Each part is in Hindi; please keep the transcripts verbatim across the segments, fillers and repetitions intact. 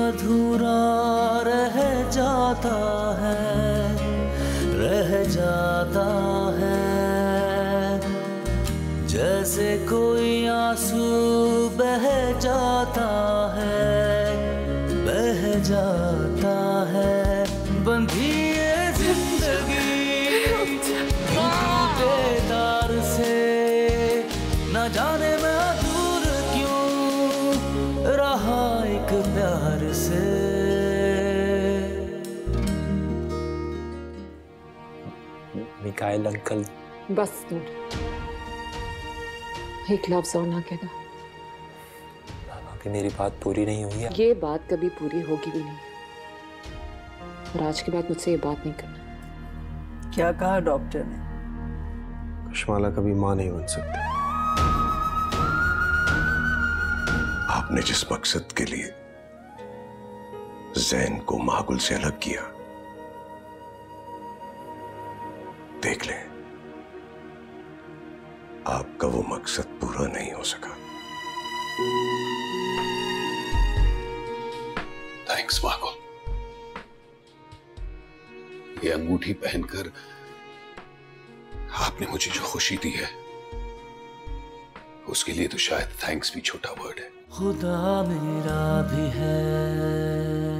अधूरा रह जाता है, रह जाता है। जैसे कोई आंसू बह जाता है, बह जाता है। बंधी ये जिंदगी टूटे तार से, न जाने मैं दूर क्यों रहा एक प्यार से। मिकाइल अंकल, बस दूर, एक लफ्ज और ना कहना। कि मेरी बात पूरी नहीं हुई है। ये बात कभी पूरी होगी भी नहीं, और आज के बाद मुझसे ये बात नहीं करना। क्या कहा डॉक्टर ने? कशमाला कभी मां नहीं बन सकती। आपने जिस मकसद के लिए जैन को महागुल से अलग किया, देख लें, आपका वो मकसद पूरा नहीं हो सका। थैंक्स महागुल, ये अंगूठी पहनकर आपने मुझे जो खुशी दी है, उसके लिए तो शायद थैंक्स भी छोटा वर्ड है। खुदा मेरा भी है।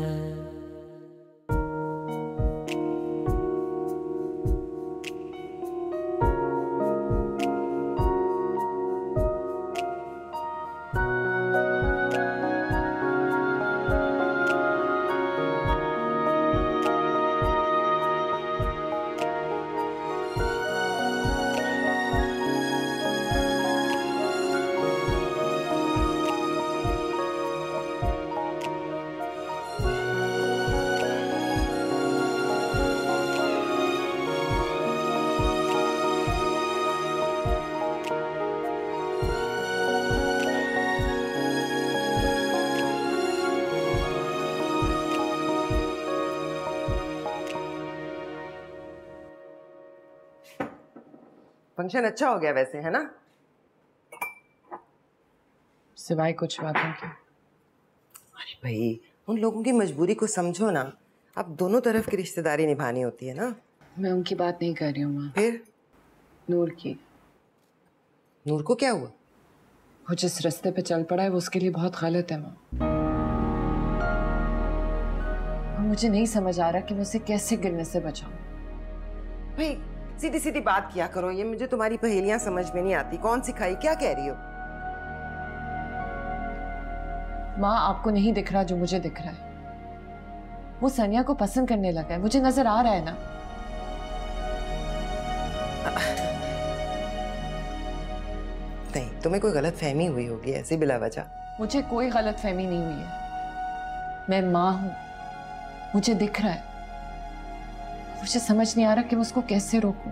फंक्शन अच्छा हो गया वैसे, है ना? सिवाय कुछ बातों के। अरे भाई, उन लोगों की मजबूरी को समझो ना। अब दोनों तरफ की रिश्तेदारी निभानी होती है ना। मैं उनकी बात नहीं कर रही हूँ माँ। फिर? नूर की। नूर को क्या हुआ? वो जिस रास्ते पे चल पड़ा है वो उसके लिए बहुत गलत है माँ। मुझे नहीं समझ आ रहा कि मैं उसे कैसे गिरने से बचाऊं। भाई सीधी सीधी बात किया करो, ये मुझे तुम्हारी पहेलियां समझ में नहीं आती। कौन सिखाई, क्या कह रही हो? माँ आपको नहीं दिख रहा जो मुझे दिख रहा है। वो सनिया को पसंद करने लगा है, मुझे नजर आ रहा है ना। नहीं, तुम्हें कोई गलत फहमी हुई होगी ऐसी बिला वजह। मुझे कोई गलत फहमी नहीं हुई है। मैं माँ हूं, मुझे दिख रहा है। मुझे समझ नहीं आ रहा कि मैं उसको कैसे रोकूं।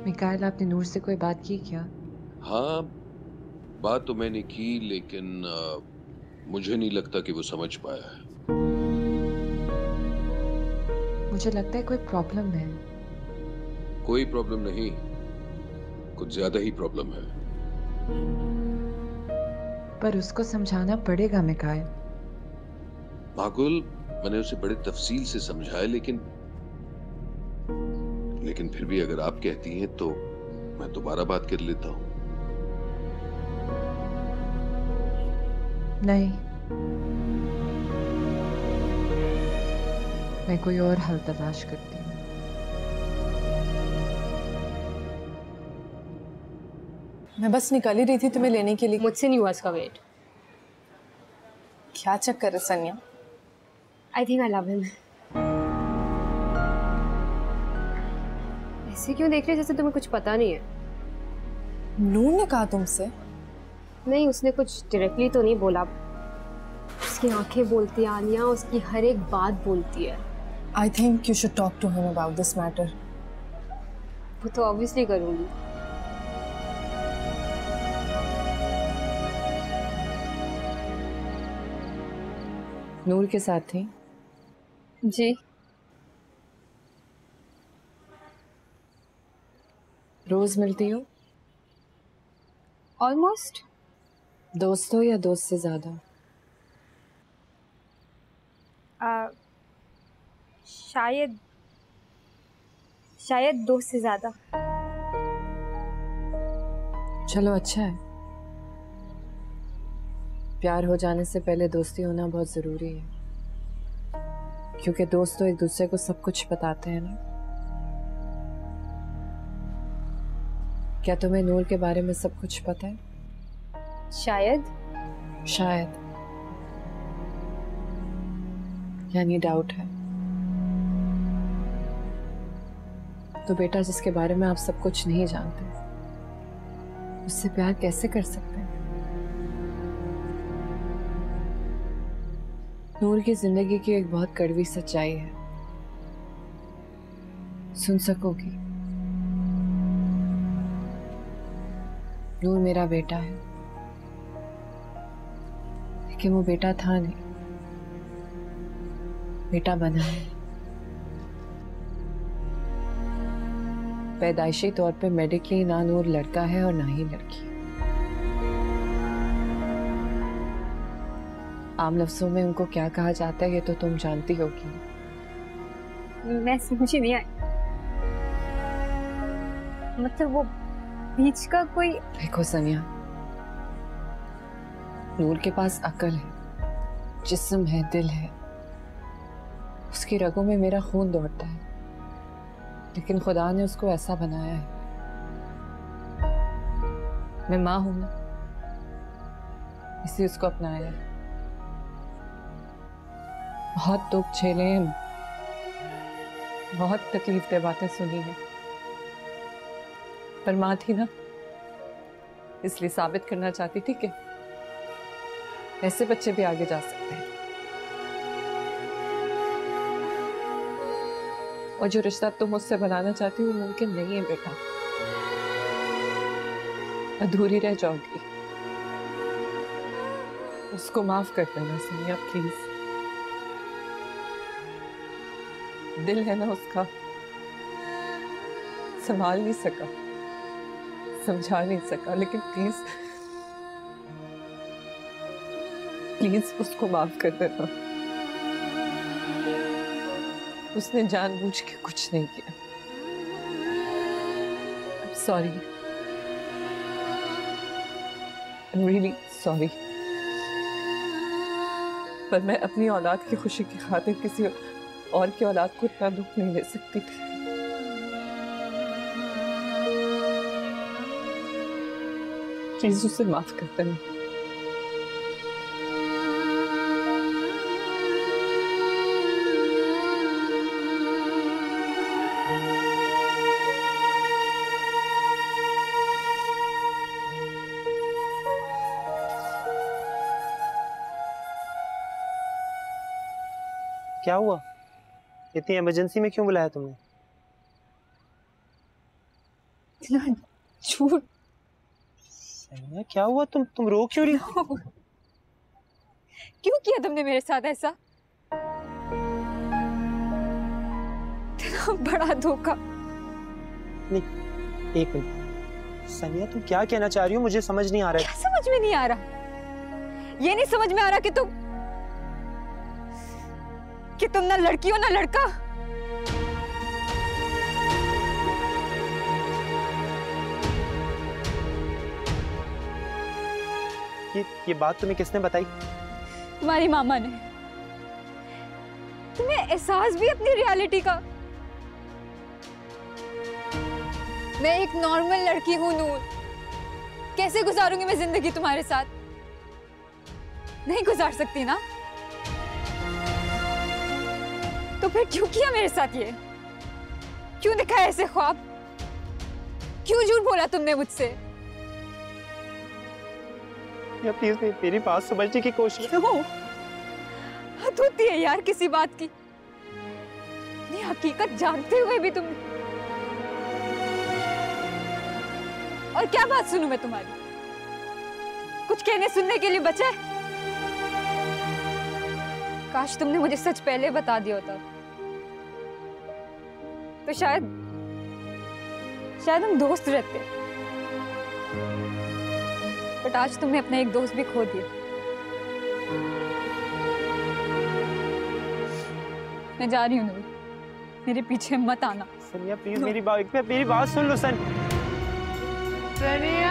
मिकाइल, आपने नूर से कोई बात की क्या? हाँ, बात तो मैंने की, लेकिन आ, मुझे नहीं लगता कि वो समझ पाया है। मुझे लगता है कोई प्रॉब्लम है। कोई प्रॉब्लम नहीं, कुछ ज्यादा ही प्रॉब्लम है। पर उसको समझाना पड़ेगा मिकाइल। माकुल, मैंने उसे बड़े तफसील से समझाया, लेकिन लेकिन फिर भी अगर आप कहती हैं तो मैं दोबारा बात कर लेता हूं। नहीं, मैं कोई और हल तलाश करती हूँ। मैं बस निकल ही रही थी तुम्हें लेने के लिए। मुझसे नहीं हुआ इसका वेट। क्या चक्कर है Sania? I think I love him. ऐसे क्यों देख रहे जैसे तुम्हें कुछ पता नहीं है? नूर ने कहा तुमसे? नहीं, उसने कुछ डायरेक्टली तो नहीं बोला। उसकी आंखें बोलती हैं आलिया, उसकी हर एक बात बोलती है। I think you should talk to him about this matter. वो तो ऑब्वियसली करूंगी। नूर के साथ थी? जी। रोज मिलती हो? ऑलमोस्ट। दोस्त हो या दोस्त से ज्यादा? आ, शायद शायद दोस्त से ज्यादा। चलो अच्छा है। प्यार हो जाने से पहले दोस्ती होना बहुत जरूरी है, क्योंकि दोस्त तो एक दूसरे को सब कुछ बताते हैं ना। क्या तुम्हें नूर के बारे में सब कुछ पता है? शायद। शायद यानी डाउट है। तो बेटा, जिसके बारे में आप सब कुछ नहीं जानते, उससे प्यार कैसे कर सकते हैं? नूर की जिंदगी की एक बहुत कड़वी सच्चाई है, सुन सकोगी? नूर मेरा बेटा है, लेकिन वो बेटा था नहीं, बेटा बना है। पैदाइशी तौर पे मेडिकली ना नूर लड़का है और ना ही लड़की। आम लफ्जों में उनको क्या कहा जाता है ये तो तुम जानती होगी। मैं समझी नहीं आई। मतलब वो बीच का कोई? देखो सनिया, नूर के पास अकल है, जिस्म है, दिल है, उसकी रगों में मेरा खून दौड़ता है, लेकिन खुदा ने उसको ऐसा बनाया है। मैं माँ हूं ना, इसलिए उसको अपनाया है। बहुत दुख झेले हैं, बहुत तकलीफ दे बातें सुनी है, पर माँ थी ना, इसलिए साबित करना चाहती थी कि ऐसे बच्चे भी आगे जा सकते हैं। और जो रिश्ता तुम मुझसे बनाना चाहती हो मुमकिन नहीं है बेटा, अधूरी रह जाओगी। उसको माफ कर देना सनिया प्लीज। दिल है ना उसका, संभाल नहीं सका, समझा नहीं सका, लेकिन प्लीज प्लीज उसको माफ कर देना। उसने जानबूझ के कुछ नहीं किया। Sorry, I'm really sorry। पर मैं अपनी औलाद की खुशी की खातिर किसी और की औलाद को इतना दुख नहीं दे सकती थी। प्लीज उसे माफ कर देना। क्या हुआ? इतनी इमरजेंसी में क्यों बुलाया तुमने? इतना झूठ। सनिया क्या हुआ? तुम तुम रो क्यों रही हो? क्यों किया तुमने मेरे साथ ऐसा? इतना बड़ा धोखा। नहीं, एक मिनट सनिया, तुम क्या कहना चाह रही हो? मुझे समझ नहीं आ रहा है। क्या समझ में नहीं आ रहा? ये नहीं समझ में आ रहा कि तुम कि तुम ना लड़की हो ना लड़का। ये ये बात तुम्हें किसने बताई? तुम्हारी मामा ने। तुम्हें एहसास भी अपनी रियलिटी का? मैं एक नॉर्मल लड़की हूं नूर। कैसे गुजारूंगी मैं जिंदगी तुम्हारे साथ? नहीं गुजार सकती ना? तो फिर क्यों किया मेरे साथ ये? क्यों दिखाया ऐसे ख्वाब? क्यों झूठ बोला तुमने मुझसे? या प्लीज मेरी बात समझने की कोशिश। क्यों? हद होती है यार किसी बात की। ये हकीकत जानते हुए भी तुम। और क्या बात सुनूं मैं तुम्हारी? कुछ कहने सुनने के लिए बचा है? काश तुमने मुझे सच पहले बता दिया होता तो शायद शायद हम दोस्त रहते। बट आज तुमने अपना एक दोस्त भी खो दिया। मैं जा रही हूँ नूर, मेरे पीछे मत आना। सनिया प्लीज मेरी बात मेरी बात सुन लो। सन सनिया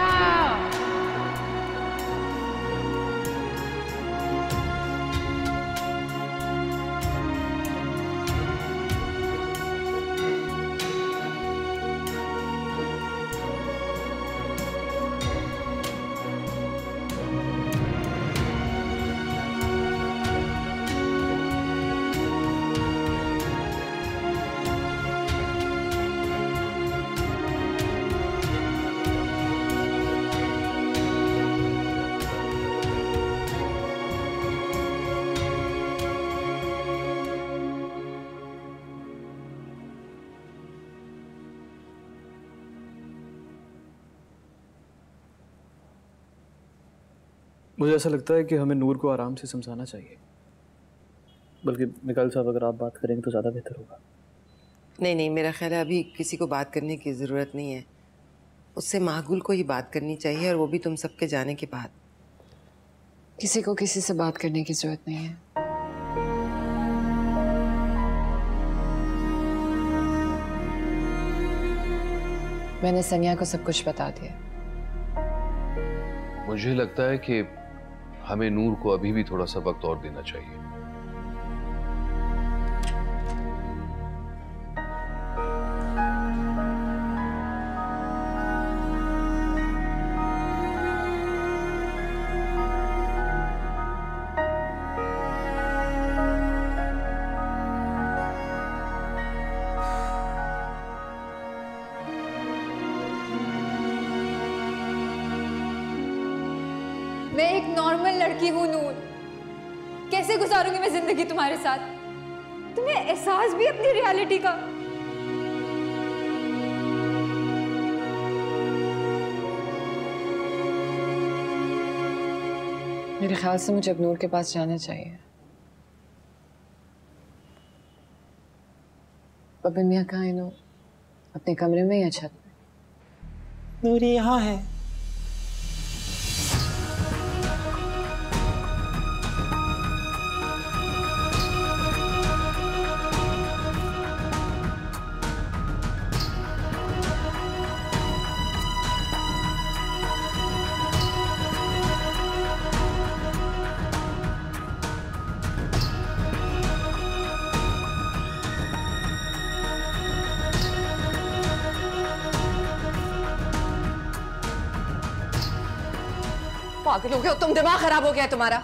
मुझे ऐसा लगता है कि हमें नूर को आराम से समझाना चाहिए। बल्कि मिकाइल साहब अगर आप बात करेंगे तो ज़्यादा बेहतर होगा। नहीं नहीं, मेरा ख्याल है अभी किसी को बात करने की ज़रूरत नहीं है। उससे माहगुल को ही बात करनी चाहिए, और वो भी तुम सबके जाने के बाद। किसी को किसी से बात करने की जरूरत नहीं है। मैंने सनिया को सब कुछ बता दिया। मुझे लगता है कि हमें नूर को अभी भी थोड़ा सा वक्त और देना चाहिए। मैं एक नॉर्मल लड़की हूं नूर। कैसे गुजारूंगी मैं जिंदगी तुम्हारे साथ? तुम्हें एहसास भी अपनी रियलिटी का? मेरे ख्याल से मुझे अब नूर के पास जाना चाहिए। बबन मियां कहाँ है नूर? अपने कमरे में या छत में? नूर यहाँ है। पागल हो गए हो तुम? दिमाग खराब हो गया तुम्हारा?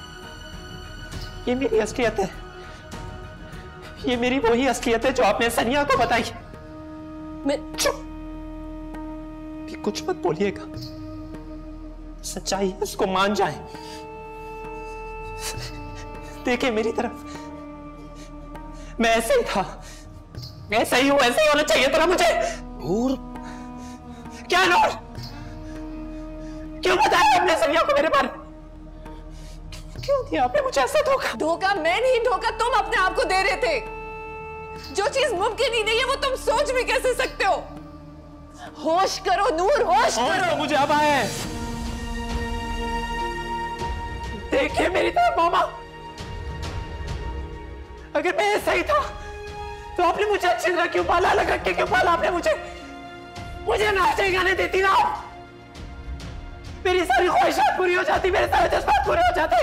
ये मेरी असलियत है। ये मेरी वही असलियत है जो आपने सनिया को बताई। मैं चुप भी कुछ मत बोलिएगा। सच्चाई है, उसको मान जाए। देखे मेरी तरफ, मैं ऐसे ही था, ऐसा ही हूं, ऐसे ही होना चाहिए था मुझे। नूर, क्या नूर? क्यों बताया आपने सनिया को मेरे बारे में? क्यों दिया आपने मुझे ऐसा धोखा? धोखा मैं नहीं, धोखा तुम अपने आप को दे रहे थे। जो चीज मुमकिन ही नहीं है वो तुम सोच भी कैसे सकते हो? होश करो नूर, होश करो। तो मुझे अब आए। देखिए मेरी तरफ मामा, अगर मैं सही था तो आपने मुझे अच्छी तरह क्यों पाला, अलग रख के क्यों पाला आपने मुझे? मुझे नाचे गाने देती ना आप, मेरी सारी ख्वाहिशात पूरी हो जाती, मेरे सारे जज्बात पूरे हो जाते।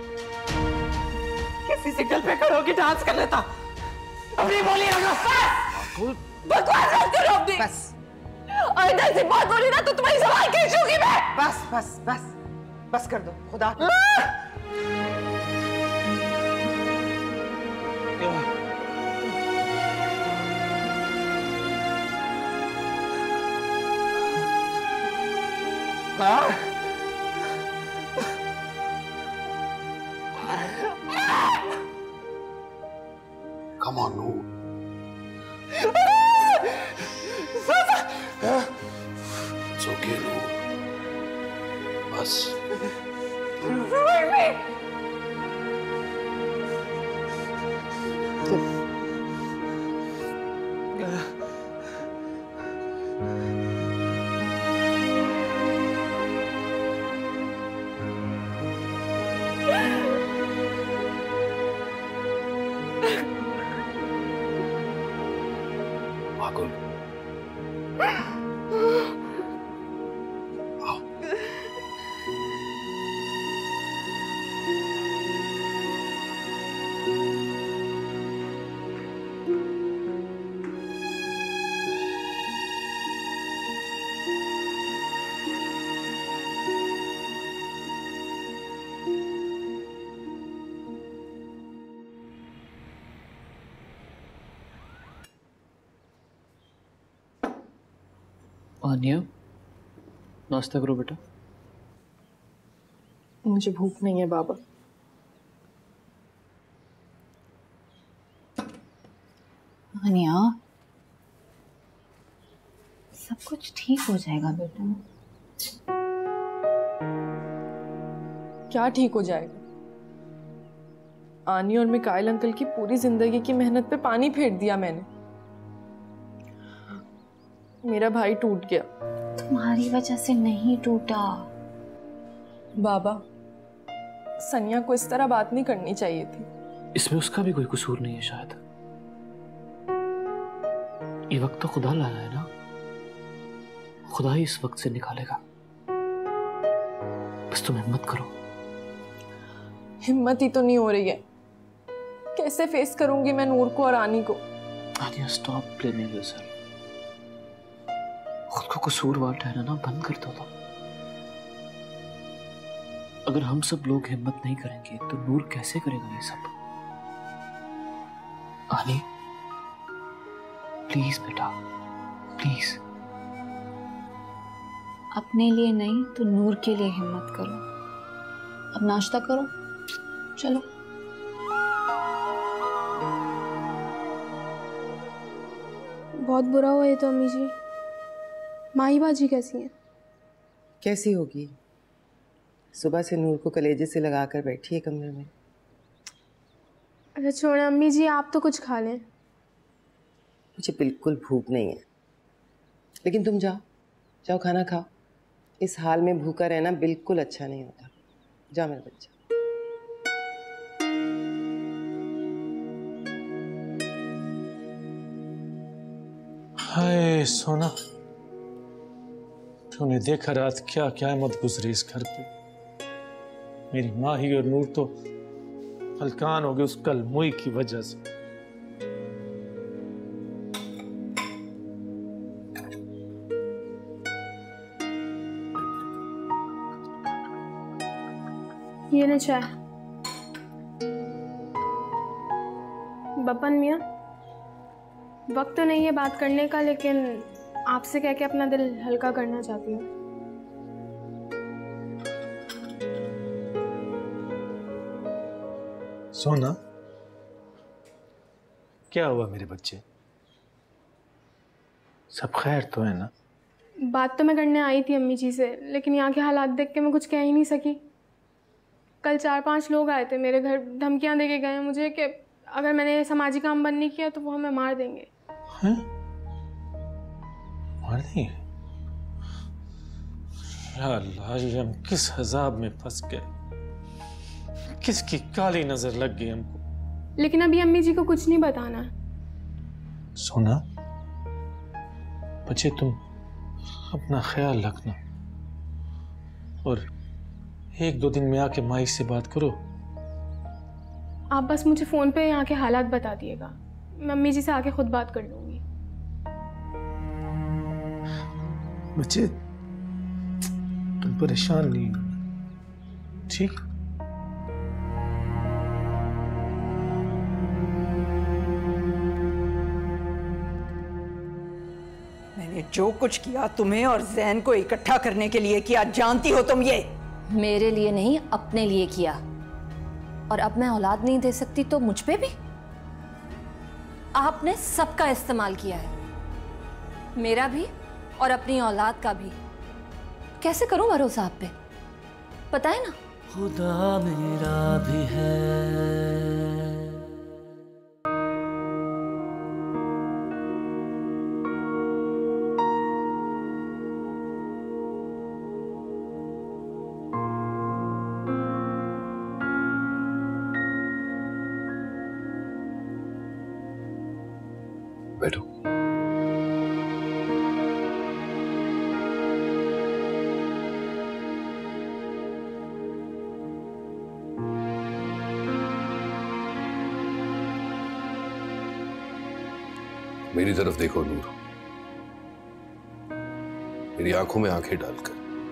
किसी सिग्नल पे खड़े होकर डांस कर लेता। अपनी बोली रखो, बकवास मत करो अपनी। बस और इधर से बात बोली ना तो तुम्हारी सवाल खींचूंगी मैं। बस बस बस बस कर दो खुदा। हाँ? Come on, Noor. It's okay, Noor. बस माकुल, आनिया, नाश्ता करो बेटा। मुझे भूख नहीं है बाबा। आनिया, सब कुछ ठीक हो जाएगा बेटा। क्या ठीक हो जाएगा? आनी और मिकाइल अंकल की पूरी जिंदगी की मेहनत पे पानी फेर दिया मैंने। मेरा भाई टूट गया। तुम्हारी वजह से नहीं टूटा। बाबा, सनिया को इस तरह बात नहीं करनी चाहिए थी। इसमें उसका भी कोई कसूर नहीं है शायद। ये वक्त तो खुदा लाया है ना, खुदा ही इस वक्त से निकालेगा। बस तुम हिम्मत करो। हिम्मत ही तो नहीं हो रही है। कैसे फेस करूंगी मैं नूर को और आनी को? Aaniya, stop blaming yourself. खुद को कसूरवार ठहराना बंद कर दो। अगर हम सब लोग हिम्मत नहीं करेंगे तो नूर कैसे करेगा ये सब? आनी, प्लीज बेटा, प्लीज। अपने लिए नहीं तो नूर के लिए हिम्मत करो। अब नाश्ता करो, चलो। बहुत बुरा हुआ ये तो अम्मी जी। माही बाजी कैसी है? कैसी होगी? सुबह से नूर को कलेजे से लगा कर बैठी है कमरे में। अच्छा छोड़े अम्मी जी, आप तो कुछ खा लें। मुझे बिल्कुल भूख नहीं है, लेकिन तुम जाओ जाओ खाना खाओ। इस हाल में भूखा रहना बिल्कुल अच्छा नहीं होता। जाओ मेरा बच्चा। हाय सोना, तूने देखा रात क्या क्या मत गुजरी इस घर पे। मेरी माही और नूर तो हलकान हो गए उस कल मुई की वजह से। ये ना चाय। बपन मियाँ, वक्त तो नहीं है बात करने का, लेकिन आपसे कह के अपना दिल हल्का करना चाहती हूँ। सोना, क्या हुआ मेरे बच्चे? सब खैर तो है ना? बात तो मैं करने आई थी अम्मी जी से, लेकिन यहाँ के हालात देख के मैं कुछ कह ही नहीं सकी। कल चार पांच लोग आए थे मेरे घर, धमकियाँ दे के गए मुझे कि अगर मैंने सामाजिक काम बंद नहीं किया तो वो हमें मार देंगे। हैं? मार देंगे? या अल्लाह, ये हम किस अजाब में फंस गए, किसकी काली नजर लग गई हमको। लेकिन अभी अम्मी जी को कुछ नहीं बताना। सोना, बच्चे तुम अपना ख्याल रखना और एक दो दिन में आके माई से बात करो। आप बस मुझे फ़ोन पे यहाँ के हालात बता दिएगा, मैं अम्मी जी से आके खुद बात कर लूँगी। बच्चे तुम परेशान नहीं हो, ठीक? मैंने जो कुछ किया तुम्हें और जैन को इकट्ठा करने के लिए किया, जानती हो तुम ये? मेरे लिए नहीं, अपने लिए किया। और अब मैं औलाद नहीं दे सकती तो मुझ पे भी? आपने सबका इस्तेमाल किया है, मेरा भी और अपनी औलाद का भी। कैसे करूं भरोसा आप पे, पता है ना? खुदा मेरा भी है। बैठो। मेरी तरफ देखो नूर, मेरी आंखों में आंखें डालकर।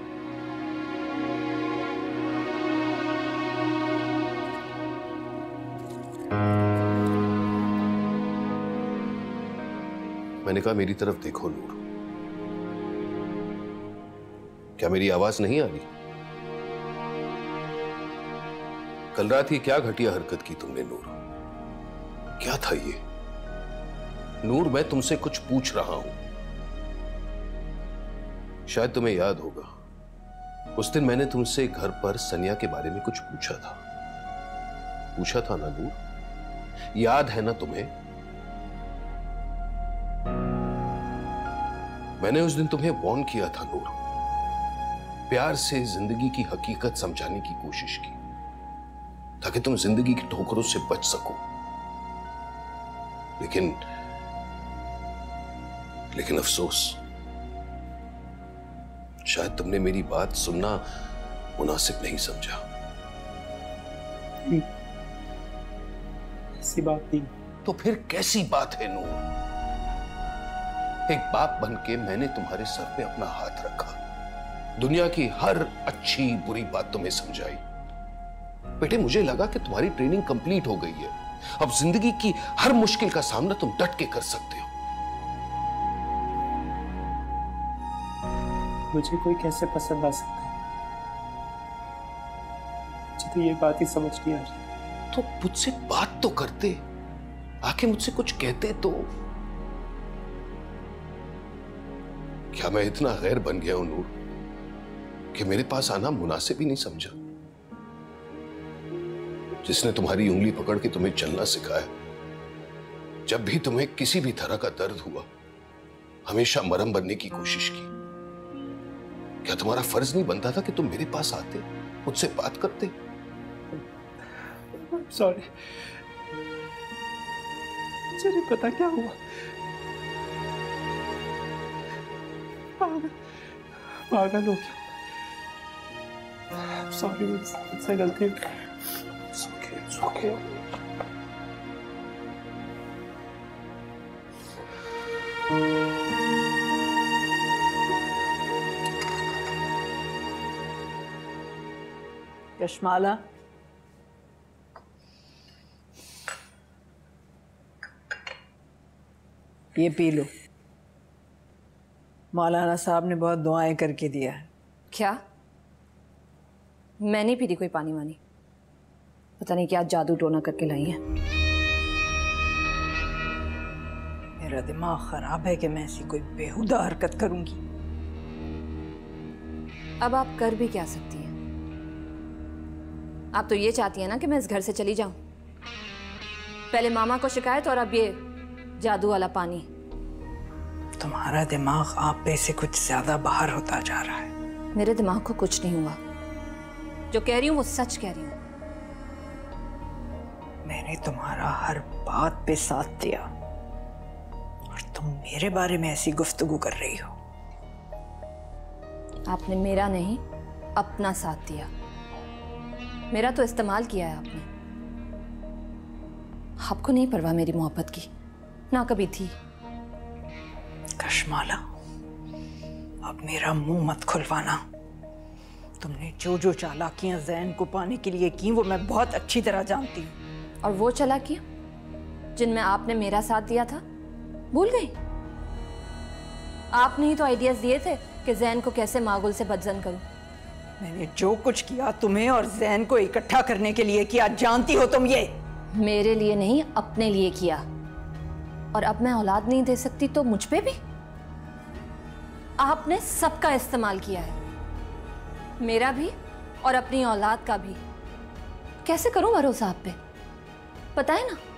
मैंने कहा मेरी तरफ देखो नूर। क्या मेरी आवाज नहीं आ रही? कल रात ये क्या घटिया हरकत की तुमने नूर? क्या था ये? नूर, मैं तुमसे कुछ पूछ रहा हूं। शायद तुम्हें याद होगा, उस दिन मैंने तुमसे घर पर सनिया के बारे में कुछ पूछा था। पूछा था ना नूर? याद है ना तुम्हें? मैंने उस दिन तुम्हें वार्न किया था नूर, प्यार से जिंदगी की हकीकत समझाने की कोशिश की ताकि तुम जिंदगी की ठोकरों से बच सको। लेकिन लेकिन अफसोस, शायद तुमने मेरी बात सुनना मुनासिब नहीं समझा। ऐसी बात नहीं। तो फिर कैसी बात है नूर? एक बाप बनके मैंने तुम्हारे सर पे अपना हाथ रखा, दुनिया की हर अच्छी बुरी बात तुम्हें समझाई। बेटे, मुझे लगा कि तुम्हारी ट्रेनिंग कंप्लीट हो गई है, अब जिंदगी की हर मुश्किल का सामना तुम डट के कर सकते हो। मुझे कोई कैसे पसंद आ सकता है? मुझे तो ये बात ही समझ नहीं आ रही। तो मुझसे बात तो करते, आके मुझसे कुछ कहते तो। क्या मैं इतना गैर बन गया हूं नूर कि मेरे पास आना मुनासिब ही नहीं समझा? जिसने तुम्हारी उंगली पकड़ के तुम्हें चलना सिखाया, जब भी तुम्हें किसी भी तरह का दर्द हुआ, हमेशा मरहम बनने की कोशिश की। क्या तुम्हारा फर्ज नहीं बनता था कि तुम मेरे पास आते, मुझसे बात करते? सॉरी, मुझे नहीं पता क्या हुआ। पागल पागल हो गया। सॉरी, मुझसे गलती हो गई। It's okay, it's okay. यशमाला, ये पी लो। मौलाना साहब ने बहुत दुआएं करके दिया है। क्या? मैं नहीं पी रही कोई पानी वानी, पता नहीं क्या जादू टोना करके लाई है। मेरा दिमाग खराब है कि मैं ऐसी कोई बेहुदा हरकत करूंगी। अब आप कर भी क्या सकती हैं? आप तो ये चाहती हैं ना कि मैं इस घर से चली जाऊं। पहले मामा को शिकायत और अब ये जादू वाला पानी। तुम्हारा दिमाग आप पे से कुछ ज्यादा बाहर होता जा रहा है। मेरे दिमाग को कुछ नहीं हुआ, जो कह रही हूं वो सच कह रही हूं। मैंने तुम्हारा हर बात पे साथ दिया और तुम मेरे बारे में ऐसी गुफ्तगू कर रही हो। आपने मेरा नहीं अपना साथ दिया। मेरा तो इस्तेमाल किया है आपने। आपको नहीं परवाह मेरी मोहब्बत की, ना कभी थी। कशमाला, अब मेरा मुंह मत खुलवाना। तुमने जो जो चालाकियां जैन को पाने के लिए की वो मैं बहुत अच्छी तरह जानती हूँ। और वो चालाकियां जिनमें आपने मेरा साथ दिया था, भूल गई? आपने ही तो आइडियाज दिए थे कि जैन को कैसे मागुल से बदजन करूं। मैंने जो कुछ किया तुम्हें और जैन को इकट्ठा करने के लिए किया, जानती हो तुम ये। मेरे लिए नहीं, अपने लिए किया। और अब मैं औलाद नहीं दे सकती तो मुझ पे भी? आपने सबका इस्तेमाल किया है, मेरा भी और अपनी औलाद का भी। कैसे करूं भरोसा आप पे, पता है ना?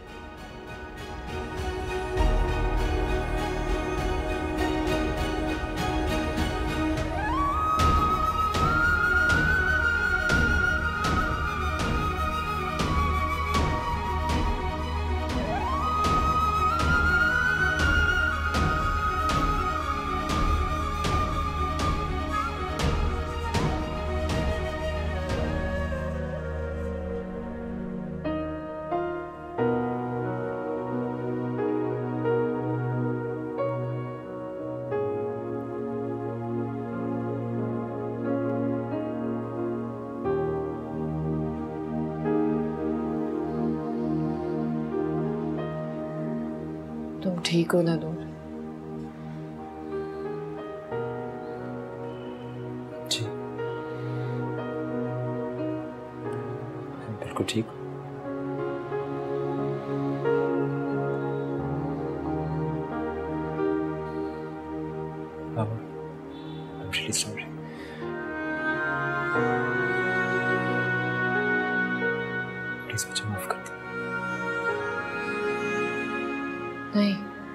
तुम ठीक हो ना नूर? जी, मैं बिल्कुल ठीक हूँ। मामा, I'm really sorry. प्लीज मुझे माफ कर दो। नहीं,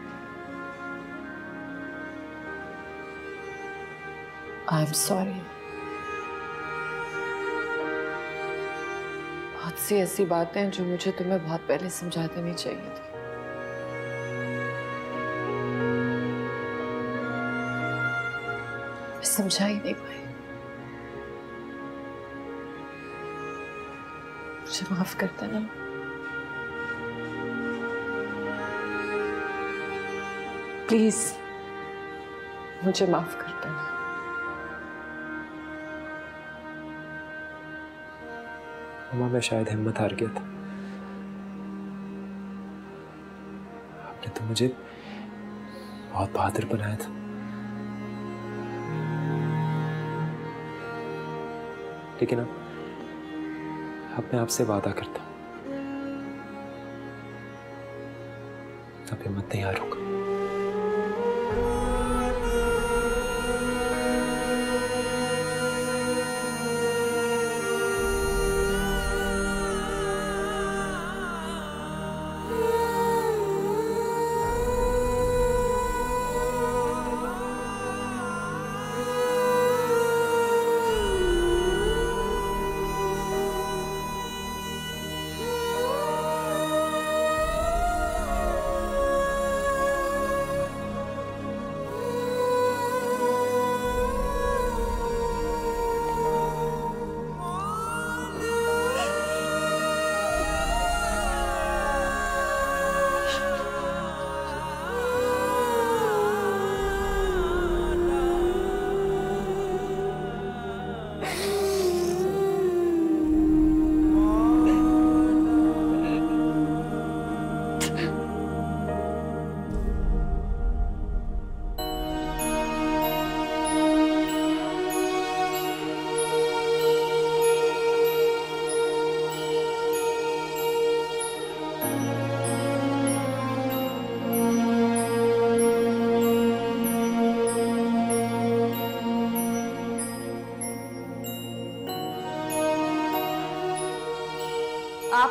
आई एम सॉरी। बहुत सी ऐसी बातें हैं जो मुझे तुम्हें बहुत पहले समझा देनी चाहिए थी। मैं समझा ही नहीं पाई। मुझे माफ कर देना। प्लीज मुझे माफ कर देना। मामा, मैं शायद हिम्मत हार गया था। आपने तो मुझे बहुत बहादुर बनाया था, लेकिन अब अब मैं आपसे वादा करता हूं, अब हिम्मत नहीं हारूंगा।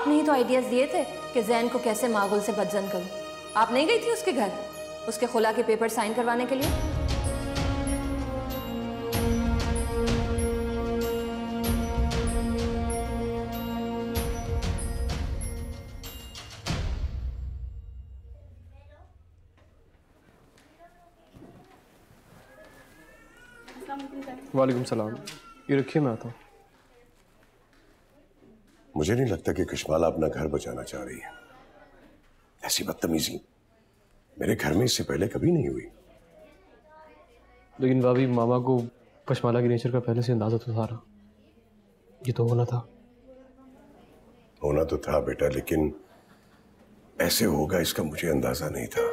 आपने ही तो आइडियाज दिए थे कि जैन को कैसे मागुल से बदजन करूं। आप नहीं गई थी उसके घर उसके खुला के पेपर साइन करवाने के लिए? वालेकुम सलाम। ये रखिए, मैं आता हूँ। मुझे नहीं लगता कि कशमाला अपना घर बचाना चाह रही है। ऐसी बदतमीजी मेरे घर में इससे पहले कभी नहीं हुई। लेकिन भाभी, मामा को कशमाला के नेचर का पहले से अंदाजा तो था रहा। ये तो होना था। होना तो था बेटा, लेकिन ऐसे होगा इसका मुझे अंदाजा नहीं था।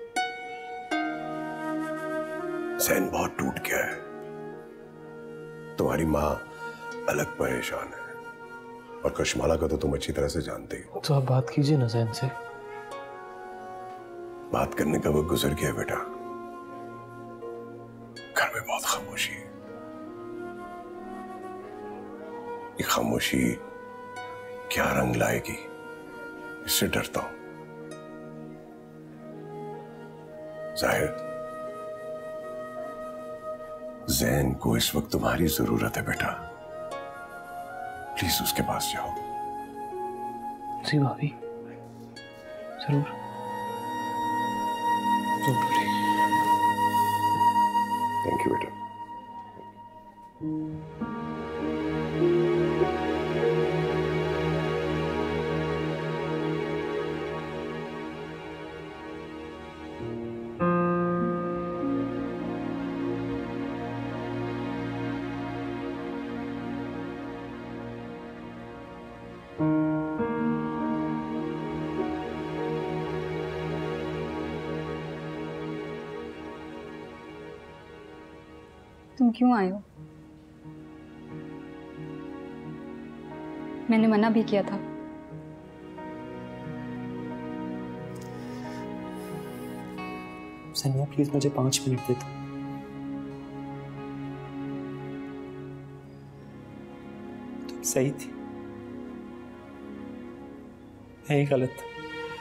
जैन बहुत टूट गया है। तुम्हारी माँ अलग परेशान है और कशमाला का तो तुम अच्छी तरह से जानते हो। तो आप बात कीजिए ना जैन से। बात करने का वक्त गुजर गया बेटा। घर में बहुत खामोशी है। ये खामोशी क्या रंग लाएगी, इससे डरता हूं। जाहिर, जैन को इस वक्त तुम्हारी जरूरत है बेटा। प्लीज उसके पास जाओ। जी भाभी, जरूर। थैंक यू बेटा। तुम क्यों आए हो? मैंने मना भी किया था। सनिया प्लीज मुझे पांच मिनट दे दो। तुम सही थी, मैं ही गलत था।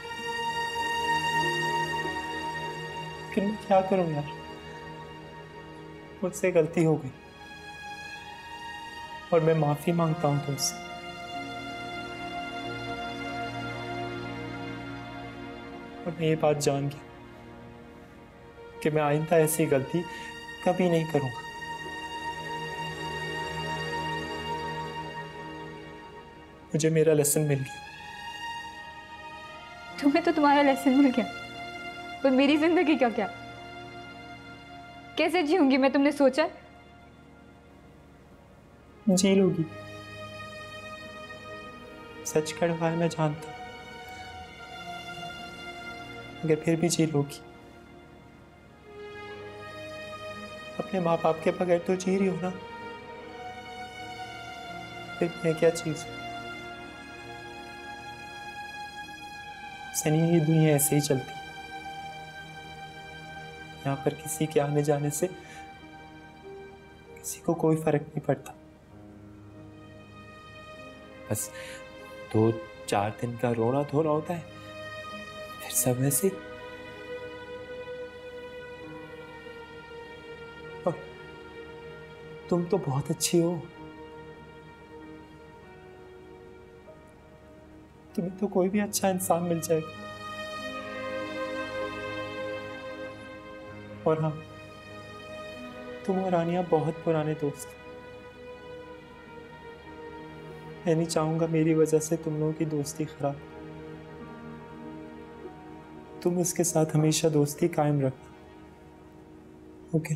लेकिन मैं क्या करूं यार, मुझसे गलती हो गई और मैं माफी मांगता हूं तुमसे। और मैं ये बात जान गया कि मैं आइंदा ऐसी गलती कभी नहीं करूंगा। मुझे मेरा लेसन मिल गया। तुम्हें तो तुम्हारा लेसन मिल गया, पर मेरी जिंदगी का क्या? कैसे जीऊंगी मैं, तुमने सोचा? जी लोगी, सच कड़वा है मैं जानता, मगर फिर भी जी लोगी। अपने माँ बाप के बगैर तो जी रही हो ना, फिर मैं क्या चीज हूं? सनी, ये दुनिया ऐसे ही चलती है। यहाँ पर किसी के आने जाने से किसी को कोई फर्क नहीं पड़ता। बस दो चार दिन का रोना धोना होता है, फिर सब ऐसे। और तुम तो बहुत अच्छी हो, तुम्हें तो कोई भी अच्छा इंसान मिल जाएगा। और हाँ, तुम और आनिया बहुत पुराने दोस्त। मैं नहीं चाहूंगा मेरी वजह से तुम लोगों की दोस्ती खराब। तुम उसके साथ हमेशा दोस्ती कायम रखना, ओके?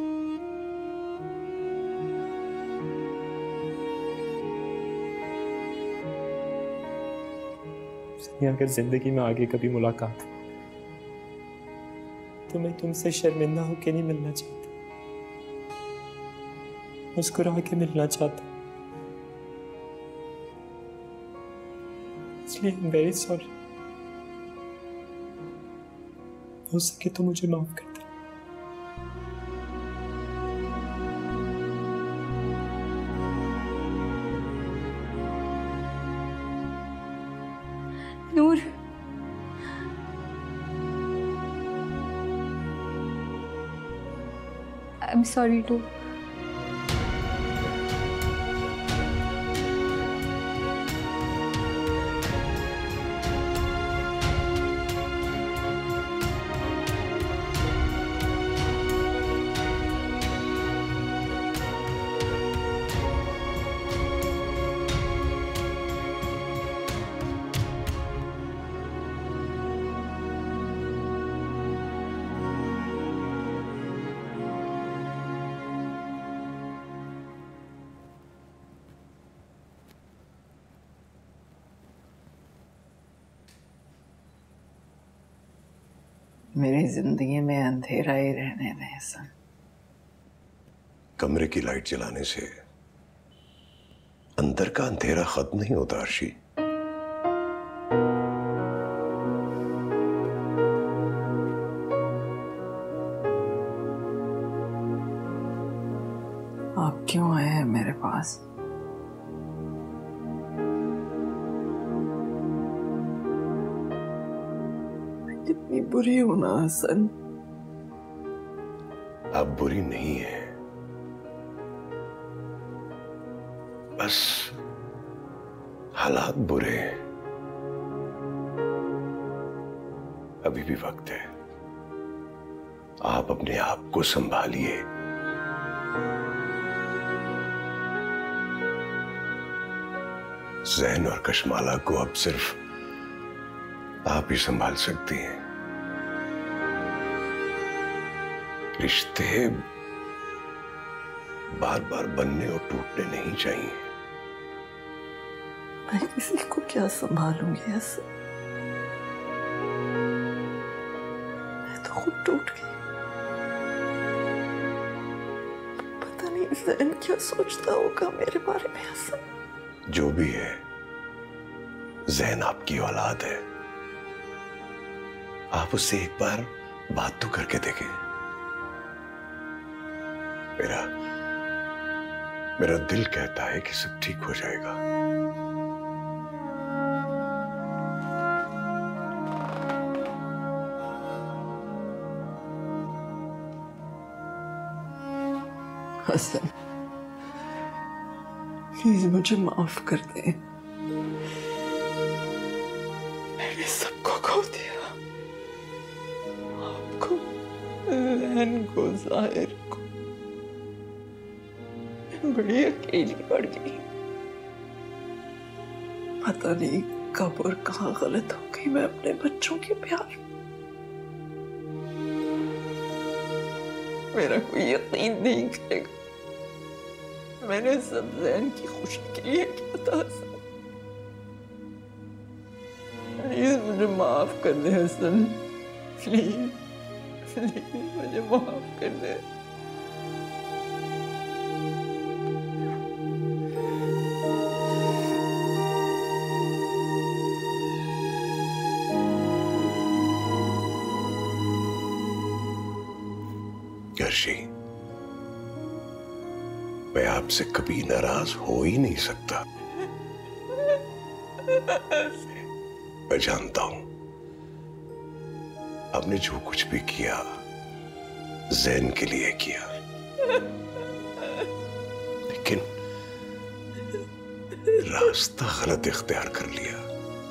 अगर जिंदगी में आगे कभी मुलाकात तो मैं तुमसे शर्मिंदा होके नहीं मिलना चाहता, मुस्कुरा के मिलना चाहता। इसलिए आई एम वेरी सॉरी। हो सके तो मुझे माफ कर दे। Noor, I am sorry too. मेरी जिंदगी में अंधेरा ही रहने दे हसन। कमरे की लाइट जलाने से अंदर का अंधेरा खत्म नहीं होता अर्शी। आप क्यों आए हैं मेरे पास? कितनी बुरी हूं ना हसन। आप बुरी नहीं है, बस हालात बुरे हैं। अभी भी वक्त है, आप अपने आप को संभालिए। ज़ैन और कशमाला को अब सिर्फ आप ही संभाल सकती हैं। रिश्ते बार बार बनने और टूटने नहीं चाहिए। मैं किसी को क्या संभालूंगी ऐसे? मैं तो खुद टूट गई। पता नहीं ज़ैन क्या सोचता होगा मेरे बारे में ऐसा। जो भी है, ज़ैन आपकी औलाद है। आप उससे एक बार बात तो करके देखें। मेरा मेरा दिल कहता है कि सब ठीक हो जाएगा। हसन, प्लीज मुझे माफ कर दे। मैंने सबको खो दिया, आपको, ज़ैन को, ज़ाहिर को। मैं बड़ी अकेली पड़ गई। पता नहीं कब और कहाँ गलत हो गई मैं अपने बच्चों के प्यार। मेरा कोई यकीन नहीं करेगा, मैंने सब ज़ैन की खुशी के लिए किया था। प्लीज मुझे माफ कर दे हसन, प्लीज प्लीज मुझे माफ कर दे। अर्शी, मैं आपसे कभी नाराज हो ही नहीं सकता। मैं जानता हूं आपने जो कुछ भी किया ज़ैन के लिए किया, लेकिन रास्ता गलत इख्तियार कर लिया।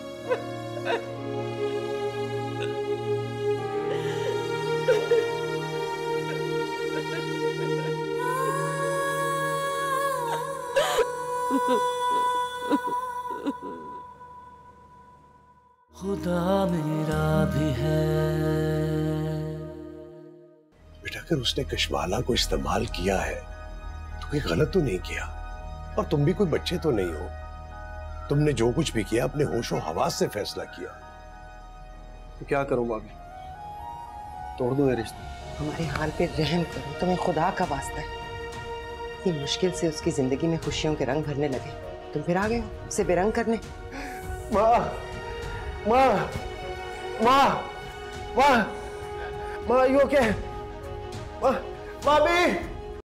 खुदा मेरा भी है। बेटा, अगर उसने कशमाला को इस्तेमाल किया है तो कोई गलत तो नहीं किया, और तुम भी कोई बच्चे तो नहीं हो। तुमने जो कुछ भी किया अपने होशो हवास से फैसला किया। तो क्या करूं भाभी, तोड़ दो ये रिश्ता? हमारे हाल पे रहम करो, तुम्हें खुदा का वास्ता है। इतनी मुश्किल से उसकी जिंदगी में खुशियों के रंग भरने लगे, तुम फिर आ गए हो उसे बेरंग करने। माँ, माँ, माँ, माँ, माँ, यू ओके? माँ, भाभी।